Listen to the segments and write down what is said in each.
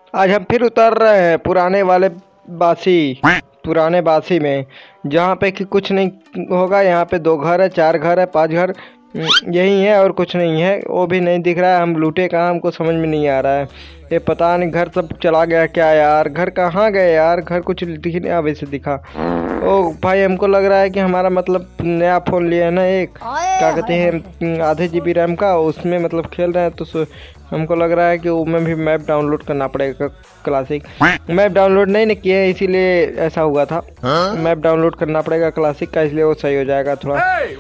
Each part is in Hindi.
आज हम फिर उतर रहे हैं पुराने बासी में, जहाँ पे कि कुछ नहीं होगा। यहाँ पे 2 घर है, 4 घर है, 5 घर यही है और कुछ नहीं है। वो भी नहीं दिख रहा है। हम लूटे कहाँ, हमको समझ में नहीं आ रहा है। ये पता नहीं घर सब चला गया क्या यार। घर कहाँ गए यार, घर कुछ दिख नहीं। अब इसे दिखा। ओ भाई, हमको लग रहा है कि हमारा मतलब नया फ़ोन लिया है ना, एक क्या कहते हैं आधे GB रैम का, उसमें मतलब खेल रहे हैं। तो हमको लग रहा है कि उसमें भी मैप डाउनलोड करना पड़ेगा। क्लासिक मैप डाउनलोड नहीं किया है, इसीलिए ऐसा हुआ था। मैप डाउनलोड करना पड़ेगा क्लासिक का, इसलिए वो सही हो जाएगा। थोड़ा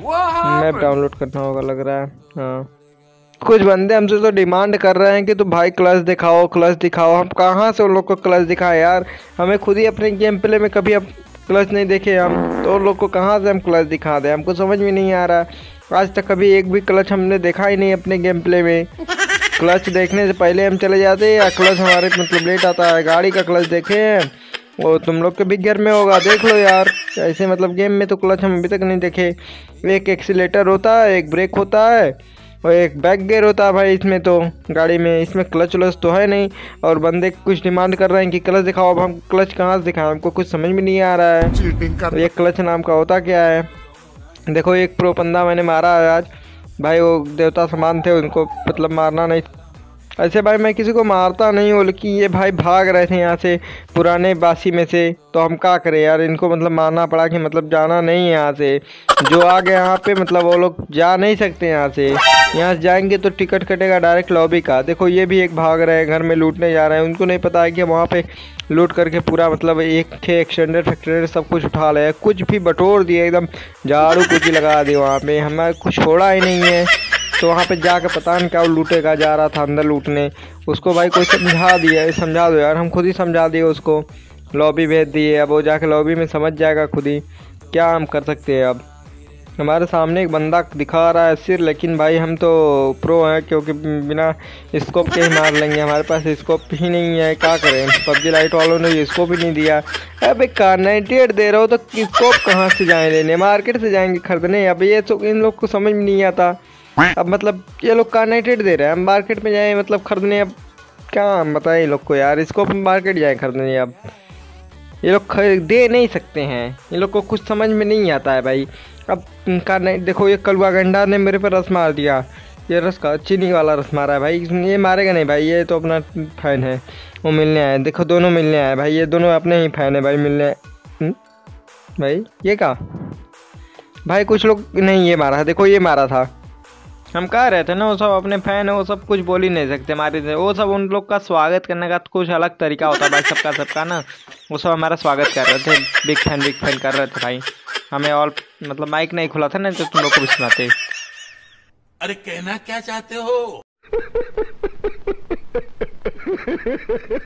मैप डाउनलोड करना होगा लग रहा है। हाँ, कुछ बंदे हमसे तो डिमांड कर रहे हैं कि तो भाई क्लच दिखाओ, क्लच दिखाओ। हम कहाँ से उन लोग को क्लच दिखाएं यार। हमें खुद ही अपने गेम प्ले में कभी अब क्लच नहीं देखे हम, तो उन लोग को कहाँ से हम क्लच दिखा दें। हमको समझ में नहीं आ रहा। आज तक कभी एक भी क्लच हमने देखा ही नहीं अपने गेम प्ले में। क्लच देखने से पहले हम चले जाते हैं, या क्लच हमारे मतलब लेट आता है। गाड़ी का क्लच देखे हैं, वो तुम लोग के भी घर में होगा, देख लो यार। ऐसे मतलब गेम में तो क्लच हम अभी तक नहीं देखे। एक एक्सीलेटर होता है, एक ब्रेक होता है और एक बैक गियर होता है भाई इसमें तो। गाड़ी में इसमें क्लच व्लच तो है नहीं। और बंदे कुछ डिमांड कर रहे हैं कि क्लच दिखाओ। अब हम क्लच कहाँ से दिखाएं, हमको कुछ समझ में नहीं आ रहा है। ये क्लच नाम का होता क्या है। देखो, एक प्रो बंदा मैंने मारा है आज भाई। वो देवता समान थे, उनको मतलब मारना नहीं। ऐसे भाई मैं किसी को मारता नहीं हूँ, लेकिन ये भाई भाग रहे थे यहाँ से पुराने बासी में से। तो हम क्या करें यार, इनको मतलब मारना पड़ा कि मतलब जाना नहीं है यहाँ से। जो आ गए यहाँ पे मतलब वो लोग जा नहीं सकते यहाँ से। यहाँ से जाएंगे तो टिकट कटेगा डायरेक्ट लॉबी का। देखो, ये भी एक भाग रहे हैं, घर में लूटने जा रहे हैं। उनको नहीं पता है कि वहाँ पे लूट करके पूरा मतलब एक थे एक्सटेंडर फैक्टेंडर सब कुछ उठा ले, कुछ भी बटोर दिए एकदम। झाड़ू कुछ लगा दिए वहाँ पे, हमें कुछ छोड़ा ही नहीं है। तो वहाँ पे जाकर पता नहीं क्या लूटेगा, जा रहा था अंदर लूटने। उसको भाई कोई समझा दिया, समझा दो यार। हम खुद ही समझा दिए उसको, लॉबी भेज दिए। अब वो जाके लॉबी में समझ जाएगा खुद ही। क्या हम कर सकते हैं अब। हमारे सामने एक बंदा दिखा रहा है सिर, लेकिन भाई हम तो प्रो हैं, क्योंकि बिना स्कोप के ही मार लेंगे। हमारे पास स्कोप ही नहीं है, क्या करें। पबजी लाइट वालों ने स्कोप ही नहीं दिया। अब कार 98 दे रहा हो तो स्कोप कहाँ से जाएँ लेने, मार्केट से जाएंगे खरीदने। अब ये तो इन लोग को समझ में नहीं आता। अब मतलब ये लोग कार्नेटेड दे रहे हैं, हम मार्केट में जाए मतलब खरीदने। अब क्या हम बताएं इन लोग को यार, इसको हम मार्केट जाए खरीदने। अब ये लोग दे नहीं सकते हैं, इन लोग को कुछ समझ में नहीं आता है भाई। अब कार्नेट देखो, ये कलवा गंडा ने मेरे पर रस मार दिया। ये रस का चीनी वाला रस मारा है भाई। ये मारेगा नहीं भाई, ये तो अपना फैन है। वो मिलने आए, देखो दोनों मिलने आए भाई। ये दोनों अपने ही फैन है भाई, मिलने भाई। ये क्या भाई, कुछ लोग नहीं, ये मारा है, देखो ये मारा था। हम कह रहे थे ना, वो सब अपने फैन है, वो सब कुछ बोल ही नहीं सकते हमारे से। वो सब उन लोग का स्वागत करने का कुछ अलग तरीका होता है भाई, सबका ना। वो सब हमारा स्वागत कर रहे थे, बिग फैन कर रहे थे भाई। हमें और मतलब माइक नहीं खुला था ना, तो तुम लोग को भी सुनाते। अरे कहना क्या चाहते हो।